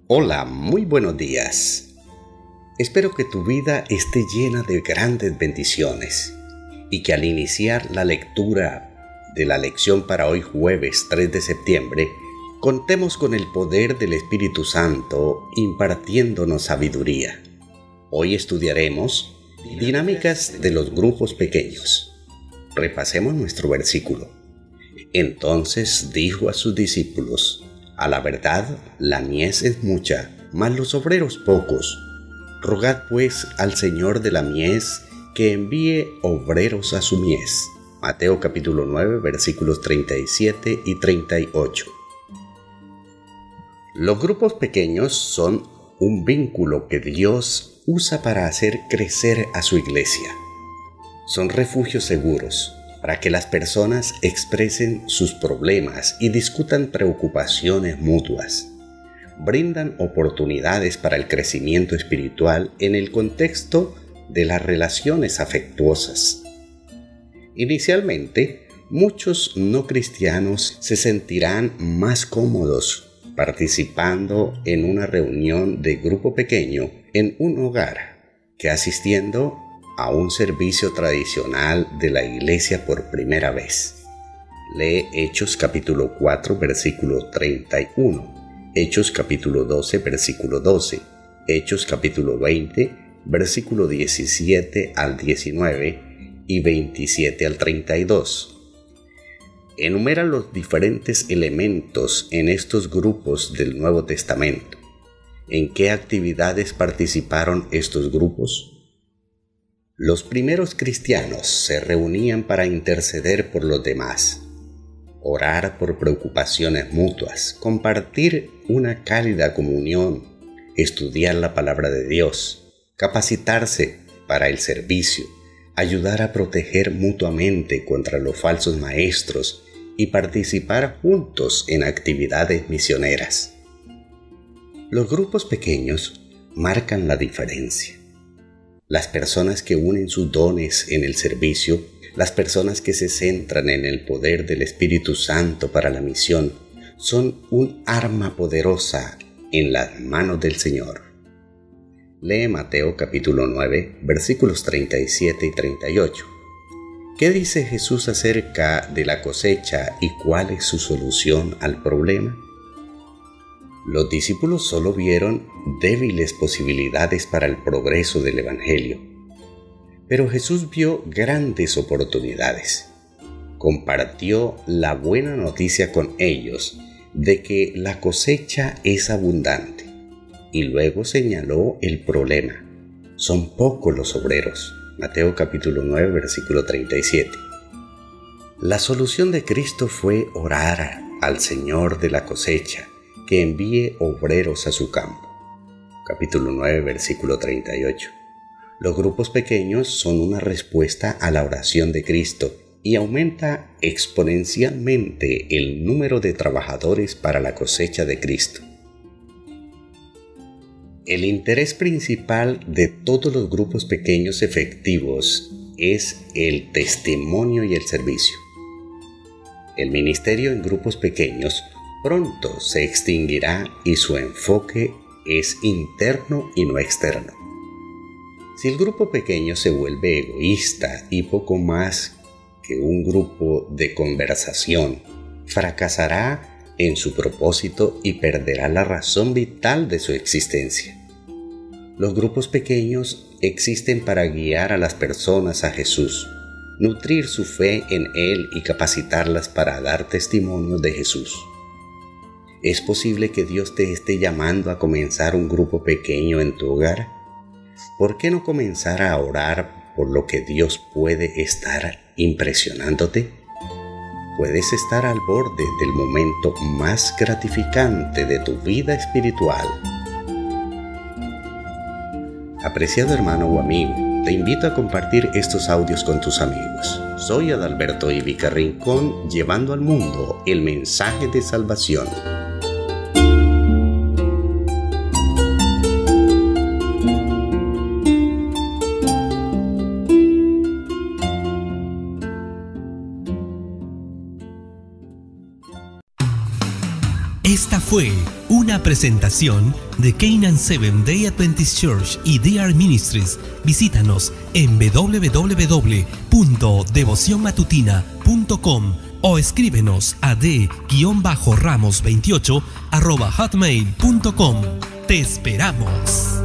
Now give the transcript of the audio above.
Hola, muy buenos días. Espero que tu vida esté llena de grandes bendiciones y que al iniciar la lectura de la lección para hoy jueves 3 de septiembre, contemos con el poder del Espíritu Santo impartiéndonos sabiduría. Hoy estudiaremos dinámicas de los grupos pequeños. Repasemos nuestro versículo. Entonces dijo a sus discípulos: a la verdad, la mies es mucha, mas los obreros pocos. Rogad pues al Señor de la mies que envíe obreros a su mies. Mateo capítulo 9, versículos 37 y 38. Los grupos pequeños son un vínculo que Dios usa para hacer crecer a su iglesia. Son refugios seguros para que las personas expresen sus problemas y discutan preocupaciones mutuas. Brindan oportunidades para el crecimiento espiritual en el contexto de las relaciones afectuosas. Inicialmente, muchos no cristianos se sentirán más cómodos participando en una reunión de grupo pequeño en un hogar que asistiendo a un servicio tradicional de la iglesia por primera vez. Lee Hechos capítulo 4 versículo 31, Hechos capítulo 12 versículo 12, Hechos capítulo 20 versículo 17 al 19 y 27 al 32. Enumera los diferentes elementos en estos grupos del Nuevo Testamento. ¿En qué actividades participaron estos grupos? Los primeros cristianos se reunían para interceder por los demás, orar por preocupaciones mutuas, compartir una cálida comunión, estudiar la palabra de Dios, capacitarse para el servicio, ayudar a proteger mutuamente contra los falsos maestros y participar juntos en actividades misioneras. Los grupos pequeños marcan la diferencia. Las personas que unen sus dones en el servicio, las personas que se centran en el poder del Espíritu Santo para la misión, son un arma poderosa en las manos del Señor. Lee Mateo capítulo 9, versículos 37 y 38. ¿Qué dice Jesús acerca de la cosecha y cuál es su solución al problema? Los discípulos solo vieron débiles posibilidades para el progreso del Evangelio, pero Jesús vio grandes oportunidades. Compartió la buena noticia con ellos de que la cosecha es abundante y luego señaló el problema. Son pocos los obreros. Mateo capítulo 9, versículo 37. La solución de Cristo fue orar al Señor de la cosecha que envíe obreros a su campo. Capítulo 9, versículo 38. Los grupos pequeños son una respuesta a la oración de Cristo y aumenta exponencialmente el número de trabajadores para la cosecha de Cristo. El interés principal de todos los grupos pequeños efectivos es el testimonio y el servicio. El ministerio en grupos pequeños pronto se extinguirá y su enfoque es interno y no externo. Si el grupo pequeño se vuelve egoísta y poco más que un grupo de conversación, fracasará en su propósito y perderá la razón vital de su existencia. Los grupos pequeños existen para guiar a las personas a Jesús, nutrir su fe en Él y capacitarlas para dar testimonio de Jesús. ¿Es posible que Dios te esté llamando a comenzar un grupo pequeño en tu hogar? ¿Por qué no comenzar a orar por lo que Dios puede estar impresionándote? Puedes estar al borde del momento más gratificante de tu vida espiritual. Apreciado hermano o amigo, te invito a compartir estos audios con tus amigos. Soy Adalberto Ivica Rincón, llevando al mundo el mensaje de salvación. Esta fue una presentación de Canaan Seventh Day Adventist Church y DR Ministries. Visítanos en www.devocionmatutina.com o escríbenos a d-ramos28@hotmail.com. ¡Te esperamos!